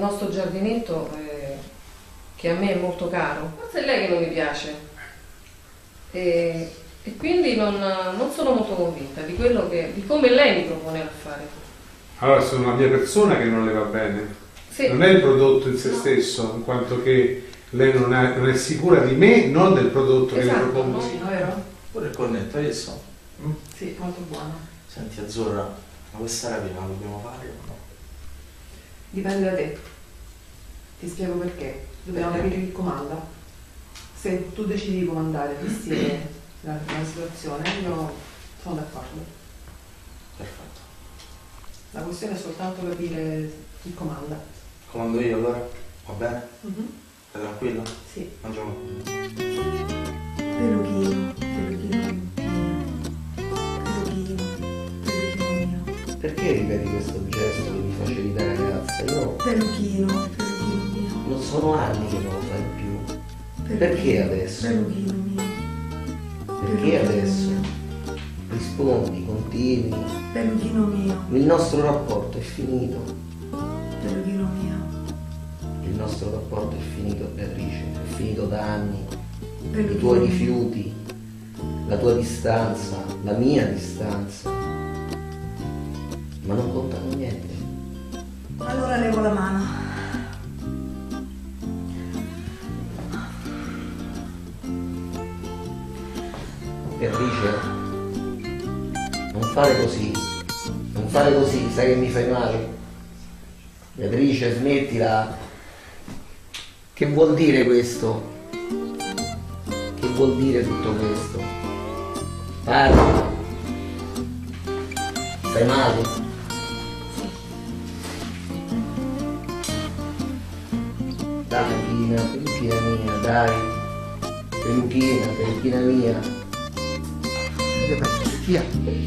nostro giardinetto, che a me è molto caro. Forse è lei che non mi piace. E quindi non sono molto convinta di come lei mi propone a fare. Allora sono la mia persona che non le va bene. Sì. Non è il prodotto in se stesso, in quanto che lei non è sicura di me, non del prodotto che le propongo. Sì, vero? Pure il cornetto, hai visto? Sì, molto buono. Senti Azzurra, ma questa rapina la dobbiamo fare o no? Dipende da te. Ti spiego perché. Dobbiamo capire chi comanda. Se tu decidi di comandare, gestire la situazione, io sono d'accordo. Perfetto. La questione è soltanto capire chi comanda. Comando io allora? Va bene? Mhm. Sei tranquilla? Sì. Mangiamo. Peluchino, peluchino mio. Peluchino mio. Perché ripeti questo gesto che mi facevi da ragazza? Io Peluchino mio. non sono anni che non lo fai più. Peluchino, Perché adesso? Peluchino mio. Perché adesso? Rispondi, continui. Peluchino mio. Il nostro rapporto è finito. Peluchino mio. Il nostro rapporto è finito, Beatrice. È finito da anni. I Peluchino tuoi mio. rifiuti, la tua distanza, la mia distanza. Ma non contano niente. Allora levo la mano. Beatrice, non fare così, non fare così, sai che mi fai male? Beatrice, smettila. Che vuol dire questo? Che vuol dire tutto questo? Parla. Stai male? Dai, peluchina mia, dai. Peluchina mia. Via.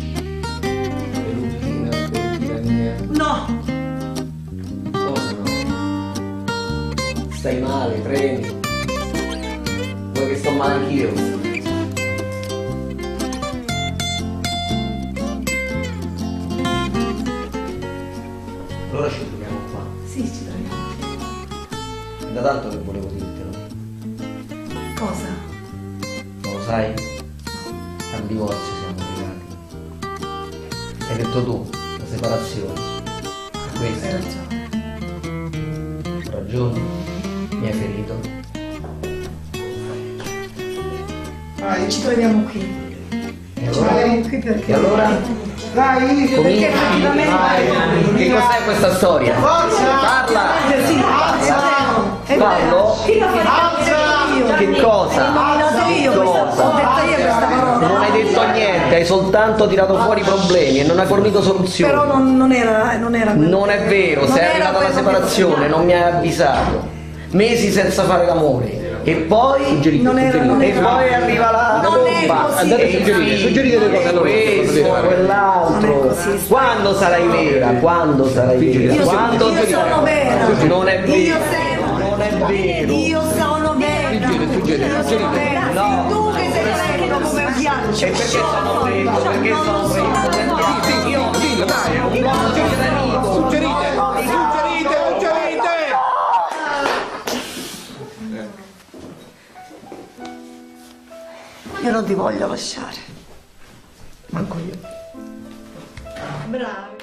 Peluchina mia. No! Cosa no? Stai male, tremi. Vuoi che sto male anch'io? Allora ci troviamo qua. Sì, ci troviamo. È da tanto che volevo dirtelo. Cosa? Non lo sai? Al divorzio siamo arrivati. Hai detto tu, la separazione. Hai Questo. ragione. Ho ragione. Mi hai ferito. Ci troviamo qui. E Ci allora? troviamo qui perché... E allora? Dai! Perché effettivamente... Che cos'è questa storia? Parla! Sì, è vero. Parlo? Che cosa? Io ho detto io questa parola. Non hai detto niente, hai soltanto tirato fuori problemi e non hai fornito soluzioni. Però non era quello. Non è vero, Non sei era arrivata alla quello che- separazione, non mi hai avvisato. Mesi senza fare l'amore. E poi Non era- e poi arriva la Non è bomba. così. Andate a E suggerire le cose allora. Questo, Non quell'altro. è così. Quando sarai vera? Quando sarai vera? Io Quando sono vera. Non è Io vero. sono- Non è vero. Io sono vera. Io sono vera. No. Tu che sei freddo come un ghiaccio. E perché sono freddo? Perché sono freddo? Sentiamo. Io un uomo che è amico. Suggerite! Io non ti voglio lasciare. Manco io. Bravi.